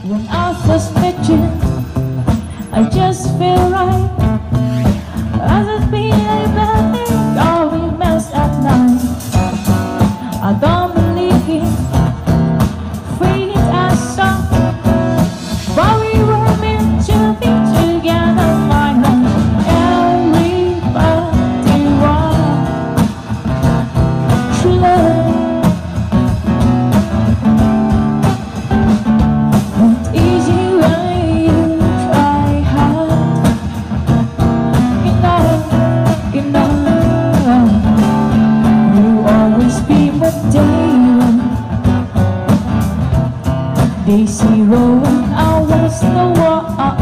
When I first met you, I just feel right. I just feel like nothing, all we mess at night. I don't believe in fate and song, but we were meant to be together, my love. Everybody wants true love. Not easy when you try hard. You know, you'll always be what they want. Day zero when I was the one.